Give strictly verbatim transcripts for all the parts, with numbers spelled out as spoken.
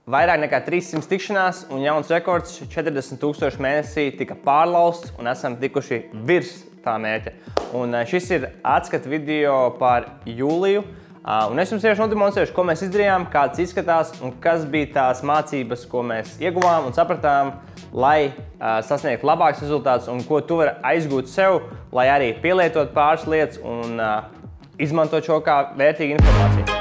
vairāk nekā trīs simtas tikšanās un jauns rekords četrdesmit tūkstoši mēnesī tika pārlausts un esam tikuši virs tā mērķa. Un šis ir atskata video par jūliju. Un es jums tieši nodemonstrēšu, ko mēs izdarījām, kāds izskatās un kas bija tās mācības, ko mēs ieguvām un sapratām, lai uh, sasniegtu labākus rezultātus un ko tu vari aizgūt sev, lai arī pielietot pāris lietas un uh, izmantot šo kā vērtīgu informāciju.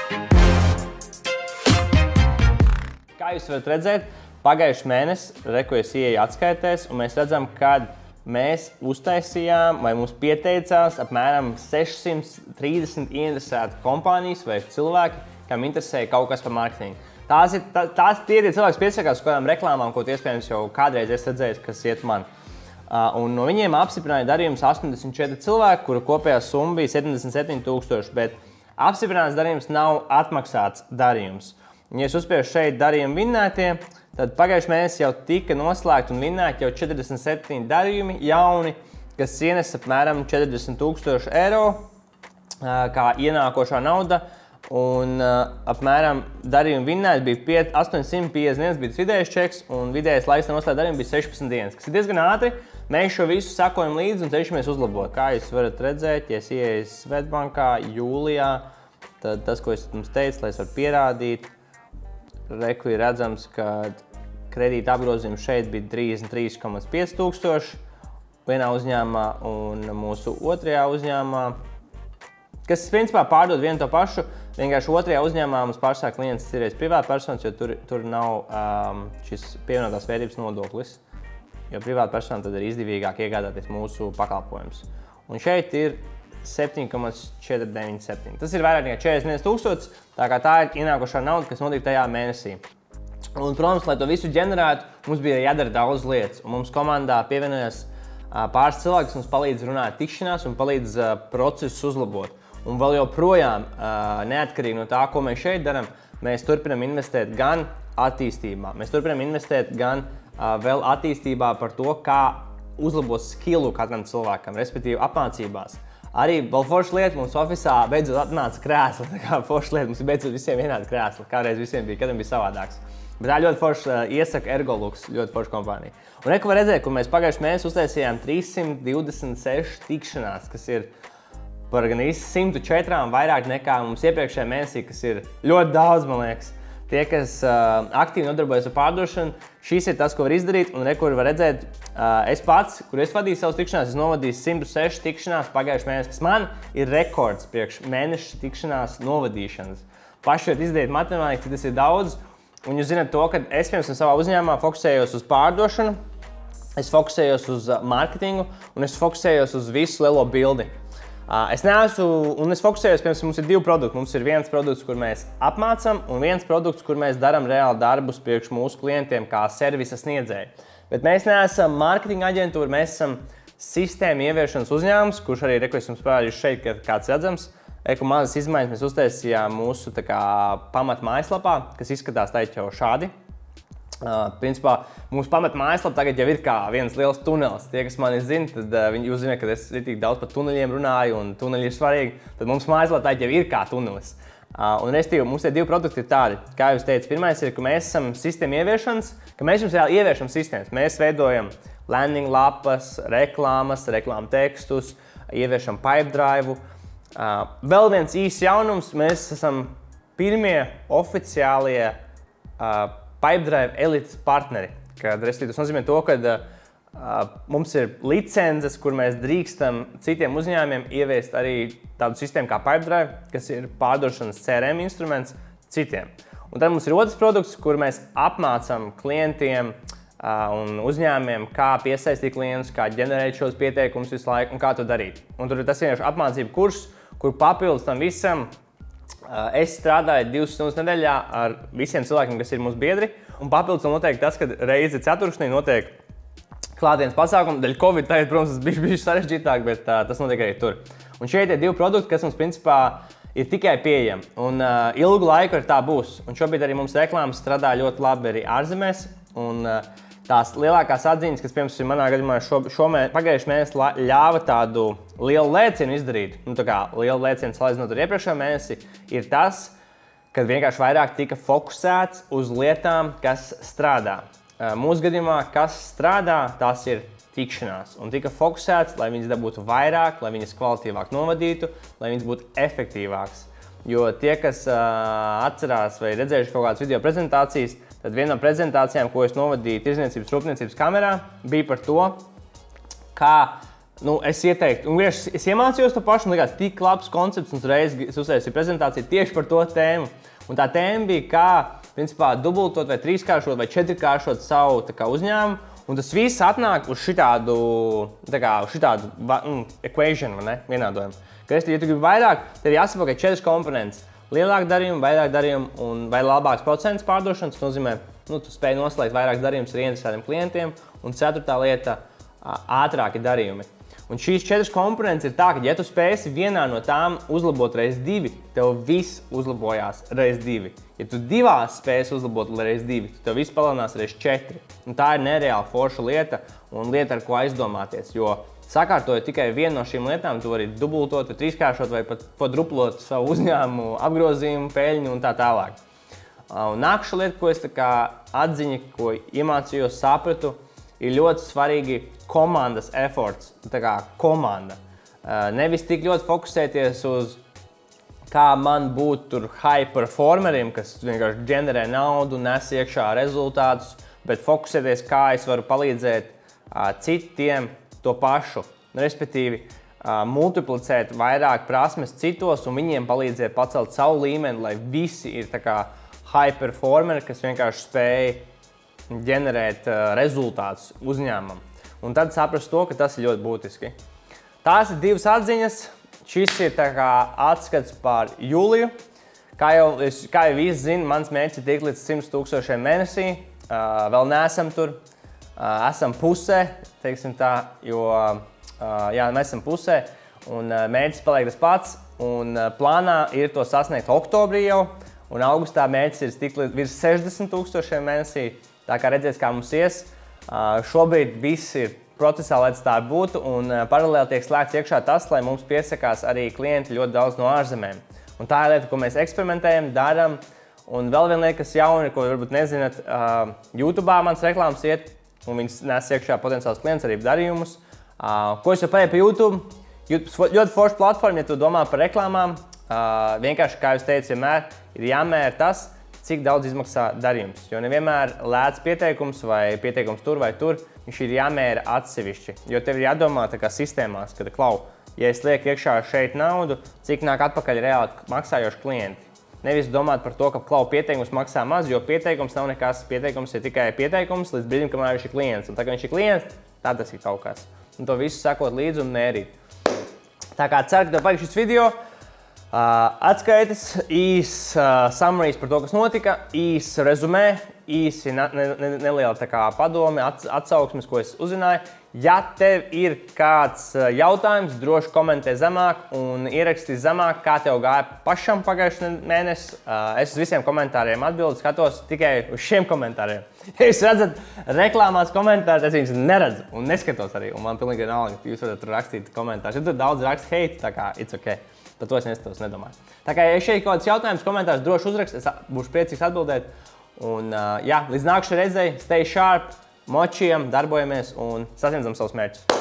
Kā jūs varat redzēt, pagājuši mēnesi, re, ko es ieeju atskaitēs, un mēs redzam, kad mēs uztaisījām vai mums pieteicās apmēram sešsimt trīsdesmit ieinteresētu kompānijas vai cilvēki, kam interesēja kaut kas par mārketingu. Tās ir tā, tās tie ir cilvēki, kas piesakās uz kādām reklāmām, ko iespējams jau kādreiz es redzēju, kas iet man. Uh, un no viņiem apstiprināja darījums astoņdesmit četri cilvēki, kura kopējā summa bija septiņdesmit septiņi tūkstoši, bet apstiprināts darījums nav atmaksāts darījums. Ja es uzspiežu šeit darījumu vinnētie, tad pagājuši mēnesi jau tika noslēgti un vinnēti jau četrdesmit septiņi darījumi jauni, kas ienes apmēram četrdesmit tūkstoši eiro kā ienākošā nauda. Un apmēram darījumi vinnēti bija astoņsimt piecdesmit viens bija tas vidējais čeks un vidējais laiks noslēgt darījumu bija sešpadsmit dienas, kas ir diezgan ātri. Mēs šo visu sakojam līdzi un cenšamies uzlabot. Kā jūs varat redzēt, ja es ieeju Svetbankā jūlijā, tad tas, ko es jums teicu, lai es varu pierādīt, reku ir redzams, ka kredīta apgrozījums šeit bija trīsdesmit trīs komats pieci tūkstoši vienā uzņēmumā un mūsu otrajā uzņēmumā, kas principā pārdod vienu to pašu. Vienkārši otrajā uzņēmumā mums pārsāk klients ir privātpersonas, jo tur, tur nav um, šis pievienotās vērtības nodoklis. Jo privātpersonām tad ir izdevīgāk iegādāties mūsu pakalpojumus. Un šeit ir septiņi komats četri deviņi septiņi. Tas ir vairāk nekā četrdesmit viens tūkstotis, tā kā tā ir ienākošā nauda, kas notika tajā mēnesī. Un, protams, lai to visu ģenerētu, mums bija jādara daudz lietas. Un mums komandā pievienojas uh, pāris cilvēki, kas mums palīdz runāt tikšanās un palīdz uh, procesus uzlabot. Un vēl joprojām, uh, neatkarīgi no tā, ko mēs šeit darām, mēs turpinam investēt gan attīstībā, mēs turpinam investēt gan uh, vēl attīstībā par to, kā uzlabot skillu katram cilvēkam, respektīvi apmācībās. Arī vēl forša lieta, mums ofisā beidzot atnāca krēsli, tā kā forša lieta, mums ir beidzot visiem vienādi krēsli, kādreiz visiem bija, katram bija savādāks. Bet tā ļoti forša, uh, iesaka Ergolux, ļoti forša kompānija. Un reku var redzēt, ka mēs pagājuši mēnesi uztaisījām trīssimt divdesmit seši tikšanās, kas ir par gan simt četri vairāk nekā mums iepriekšējā mēnesī, kas ir ļoti daudz, man liekas. Tie, kas uh, aktīvi nodarbojas ar pārdošanu, šis ir tas, ko var izdarīt. Un re, kur var redzēt, uh, es pats, kur es vadīju savas tikšanās, es novadīju simt seši tikšanās pagājuši mēnesi, kas man ir rekords priekš mēneša tikšanās novadīšanas. Paši varat izdarīt matemātiku, cik tas ir daudz. Un jūs zināt to, ka es, piemēram, savā uzņēmumā fokusējos uz pārdošanu, es fokusējos uz mārketingu un es fokusējos uz visu lielo bildi. Es neesmu, un es fokusējos, piemēram, mums ir divi produkti. Mums ir viens produkts, kur mēs apmācam, un viens produkts, kur mēs darām reāli darbus priekš mūsu klientiem kā servisa sniedzēji. Bet mēs neesam mārketinga aģentūra, mēs esam sistēma ieviešanas uzņēmums, kurš arī, re, ko es jums parādīšu šeit, kad kāds redzams. Reku mazas izmaiņas mēs uztaisījām mūsu tā kā pamat mājaslapā, kas izskatās tā jau šādi. Uh, principā, mūsu pamat mājaslapa tagad jau ir kā viens liels tunelis. Tie, kas mani zina, tad uh, viņi jūs zina, ka es ritīgi daudz par tuneļiem runāju un tuneļi ir svarīgi. Tad mums mājaslapa tagad jau ir kā tunelis. Uh, un restīvi, mums tie divi produkti ir tādi. Kā jūs teicat, pirmais ir, ka mēs esam sistēma ieviešanas, ka mēs jums reāli ieviešam sistēmas. Mēs veidojam landing lapas, reklāmas, reklāmu tekstus, ieviešam Pipedrive. Uh, vēl viens īsts jaunums, mēs esam pirmie oficiālie uh, Pipedrive elites partneri, kad tas nozīmē to, ka uh, mums ir licences, kur mēs drīkstam citiem uzņēmumiem ieviest arī tādu sistēmu kā Pipedrive, kas ir pārdošanas C R M instruments citiem. Un tad mums ir otrs produkts, kur mēs apmācam klientiem uh, un uzņēmumiem, kā piesaistīt klientus, kā ģenerēt šos pieteikumus visu laiku un kā to darīt. Un tur ir tas vienkārši apmācību kurs, kur papildus tam visam es strādāju divas stundas nedēļā ar visiem cilvēkiem, kas ir mūsu biedri. Un papildus notiek tas, ka reizi ceturkšnī notiek klātienes pasākumi. Dēļ Covid tagad, protams, tas bija bišķi sarežģītāk, bet uh, tas notiek arī tur. Un šeit ir divi produkti, kas mums principā ir tikai pieejami. Un uh, ilgu laiku ar tā būs. Un šobrīd arī mums reklāmas strādā ļoti labi arī ārzemēs. Un uh, tās lielākās atziņas, kas, piemēram, manā gadījumā šo, šo mē, pagājušajā mēnesī ļāva tādu lielu lēcienu izdarīt, nu tā kā lielu lēcienu salīdzinot ar iepriekšējo mēnesi, ir tas, kad vienkārši vairāk tika fokusēts uz lietām, kas strādā. Mūsu gadījumā, kas strādā, tas ir tikšanās. Un tika fokusēts, lai viņas dabūtu vairāk, lai viņas kvalitīvāk novadītu, lai viņas būtu efektīvākas. Jo tie, kas uh, atcerās vai redzējuši kaut kādas video prezentācijas, tad viena no prezentācijām, ko es novadīju tirdzniecības rūpniecības kamerā, bija par to, kā nu, es ieteiktu. Un es, es iemācījos to pašu, man likās tik labs koncepts, un uzreiz es uztaisīju prezentāciju tieši par to tēmu. Un tā tēma bija, kā principā dubultot vai trīskāršot vai četrkāršot savu tā kā, uzņēmumu. Un tas viss atnāk uz šitādu, tā kā, uz šitādu mm, equation, vai ne? Vienādojumu. Kad es, ja tu gribi vairāk, tad jāsaprot, ka ir četras komponentes. Lielāk darījumu, vairāk darījumu un vai labāks procents pārdošanas. Tas nozīmē, nu, tu spēj noslēgt vairākus darījumus ar ieinteresētiem klientiem. Un ceturtā lieta – ātrāki darījumi. Un šīs četras komponentes ir tā, ka, ja tu spēsi vienā no tām uzlabot reiz divi, tev viss uzlabojās reiz divi. Ja tu divās spēsi uzlabot reiz divi, tev viss palielinās reiz četri. Un tā ir nereāli forša lieta un lieta, ar ko aizdomāties. Jo sakārtojot tikai vienu no šīm lietām, tu vari dubultot, vai trīskāršot, vai pat podruplot savu uzņēmumu, apgrozījumu, peļņu un tā tālāk. Un nākamā lieta, ko es tā kā atziņa, ko iemācījos, sapratu, ir ļoti svarīgi komandas efforts, tā kā komanda. Nevis tik ļoti fokusēties uz kā man būt tur high performerim, kas vienkārši ģenerē naudu, nes iekšā rezultātus, bet fokusēties, kā es varu palīdzēt citiem to pašu. Respektīvi, multiplicēt vairāk prasmes citos un viņiem palīdzēt pacelt savu līmeni, lai visi ir tā kā high performeri, kas vienkārši spēj ģenerēt uh, rezultātus uzņēmumam. Un tad saprast to, ka tas ir ļoti būtiski. Tās ir divas atziņas. Šis ir tā kā atskats par jūliju. Kā jau, es, kā jau visi zina, mans mērķis ir tikt līdz simt tūkstošiem mēnesī. Uh, vēl neesam tur. Uh, esam pusē, teiksim tā, jo uh, jā, mēs esam pusē. Un uh, mērķis paliek tas pats. Un uh, plānā ir to sasniegt oktobrī jau. Un augustā mērķis ir tikt līdz virs sešdesmit tūkstošiem mēnesī. Tā kā redzēs, kā mums ies, šobrīd viss ir procesā, lai tas tā būtu, un paralēli tiek slēgts iekšā tas, lai mums piesakās arī klienti ļoti daudz no ārzemēm. Un tā ir lieta, ko mēs eksperimentējam, darām. Un vēl viena lieta, kas jauna, ko varbūt nezināt, YouTube'ā mans reklāmas iet, un viņas nes iekšā potenciāls klients arī darījumus. Ko es jau paieju pa YouTube? YouTube ļoti forša platforma, ja tu domā par reklāmām. Vienkārši, kā jūs teicu, vienmēr ir jāmēra tas, cik daudz izmaksā darījums. Jo nevienmēr lēts pieteikums vai pieteikums tur vai tur, viņš ir jāmēra atsevišķi. Jo tev ir jādomā tā kā sistēmās, kad klau, ja es lieku iekšā šeit naudu, cik nāk atpakaļ reāli maksājoši klienti. Nevis domāt par to, ka klau pieteikums maksā maz, jo pieteikums nav nekas. Pieteikums ir tikai pieteikums līdz brīdim, kamēr viņš ir klients. Un tā kā viņš ir klients, tad tas ir kaut kas. Un to visu sakot līdzi un mērīt. Tā kā ceru, ka tev patīk šis video. Uh, atskaites, īs uh, summaries par to, kas notika, īs rezumē, īsi ne, ne, neliela tā kā padome, ats, atsauksmes, ko es uzzināju. Ja tev ir kāds jautājums, droši komentē zemāk un ieraksti zemāk, kā tev gāja pašam pagājušajā mēnesī. Uh, es uz visiem komentāriem atbildu, skatos tikai uz šiem komentāriem. Ja jūs redzat reklāmās komentārus, es viņus neredzu un neskatos arī. Un man pilnīgi vienalga, jūs varat tur rakstīt komentārus. Ja tur daudz raksta hate, tā kā it's ok. Par to es neskatos, nedomāju. Tā kā, ja šeit kaut kāds jautājums, komentārus droši uzrakst, es būšu priecīgs atbildēt. Un, uh, jā, līdz nākamajai reizei, stay sharp, močiem, darbojamies un sasniedzam savus mērķus.